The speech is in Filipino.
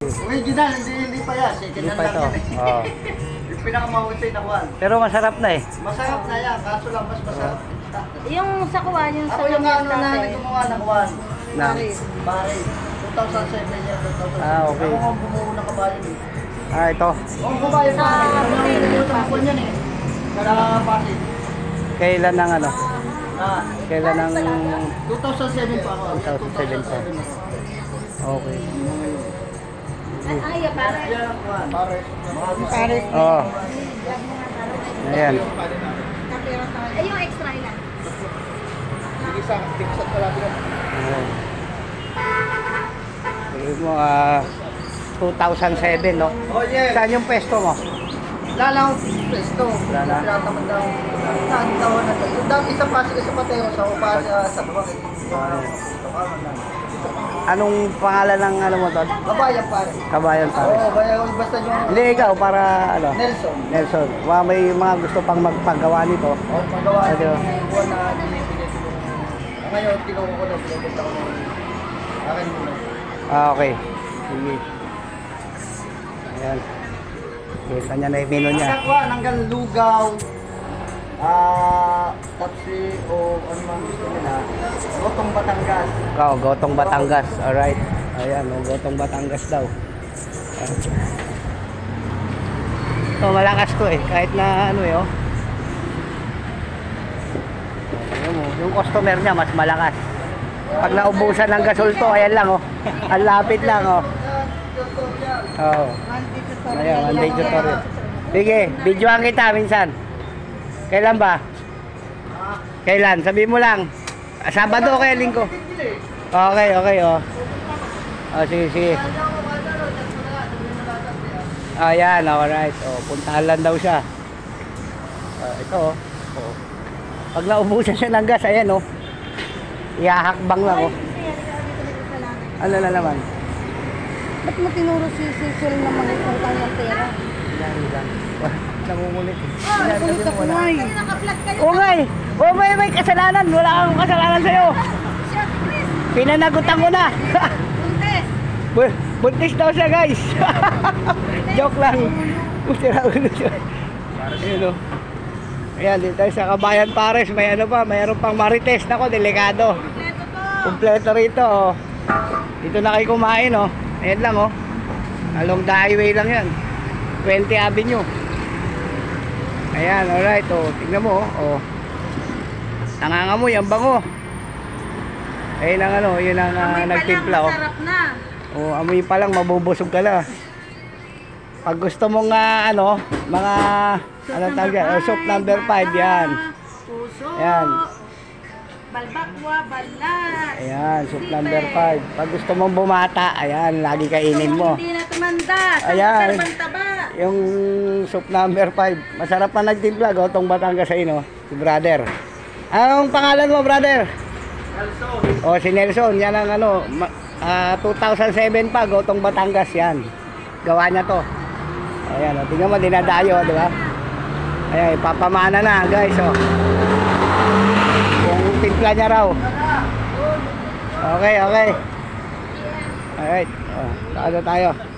Original, hindi pa yan. Second hand lang yan eh. Oo. Yung pinakamahusay na kuwan. Pero masarap na eh. Masarap na yan, kaso lang mas masarap. Yung sa kuwan, yung sa Ako yung ano na gumawa ng kuwan. Na. Pare, 2007 yan, 2007. Ah, okay. Ako ang bumuo ng kabayo eh. Ah, ito. Ang kabayo pa. Ako yan eh. Para Pasig. Kailan ng ano? Kailan ng 2007 pa ako. 2007 pa. Okay. Ay, pare. Pare. Oo. Ayan. Ay, yung extra lang. Ayan. Tingin mo, 2007, no? Oh yes. Saan yung pwesto mo? Lalaw pesto. Lala. Tinatamad daw. Saan daw na to? Yung dati isa Pasig, isa Pateo sa Upa sa bawah. Anong pangalan ng ano mo doon? Kabayan pare. Kabayan Paris. Oo, bayan basta yung Hindi, ikaw para ano? Nelson. Nelson. May mga gusto pang magpagawa nito. Oh, paggawa Ano? ng buwan na binibigay ko. Ngayon, kinuha ko na binibigay ko ng akin muna. Ah, okay. Sige. Ayan. Kita niya na yung menu niya. Nakakuha hanggang lugaw. Tapsi o ano man gusto nila. Gotong Batangas. Oh, Gotong Batangas. Alright. Ayan, Gotong Batangas daw. So, malakas to eh. Kahit na ano eh, oh. Yung customer niya mas malakas. Pag naubusan ng gasol to, ayan lang oh. Ang lapit lang oh. Oo. Ayan, one day tutorial. Sige, videoan kita minsan. Kailan ba? Kailan? Sabi mo lang. Sabado o kaya linggo? Okay, okay oh. Oh, sige, sige. Ayan, alright. Oh, puntahan lang daw siya. Ito oh. Oh. Pag naubusan siya ng gas, ayan oh. Ihahakbang lang oh. Ano na naman? Ba't mo tinuro si Cecil na mga utang ng pera? Ilan. Nangungulit eh. Nakulit ako nga eh. Oo nga eh. Oo, may kasalanan. Wala akong kasalanan sa'yo. Pinanagutan ko na. Buntis daw siya guys. Joke lang. Sira ulo siya. Ayan o. Ayan, dito tayo sa Kabayan Pares. May ano pa, mayroon pang marites. Nako, delikado. Kompleto rito oh. Dito na kayo kumain oh. Ayan lang oh. Along the highway lang yan. 20 Avenue. Ayan, alright oh. Tignan mo oh. Nangangamoy, ang bango. Ayun ang ano, yun ang nagtimpla oh. Sarap na. Oh, amoy pa lang mabubusog ka na. Pag gusto mong ano, mga ano tawag yan? Soup number 5 yan. Puso. Ayan. Balbakwa, balat. Ayan, soup number 5. Pag gusto mong bumata, ayan, lagi kainin mo. Hindi na tumanda. Ayan. Taba. Yung soup number 5. Masarap pa nagtimpla, Gotong Batangas sa ino, si brother. Anong pangalan mo, brother? Nelson. Oh, si Nelson. Yan ang ano, 2007 pa, Gotong Batangas yan. Gawa niya to. Ayan, oh, tingnan mo, dinadayo, di ba? Ayan, ipapamana na, guys, oh. Yung timpla niya raw. Okay, okay. Alright, oh, tayo tayo.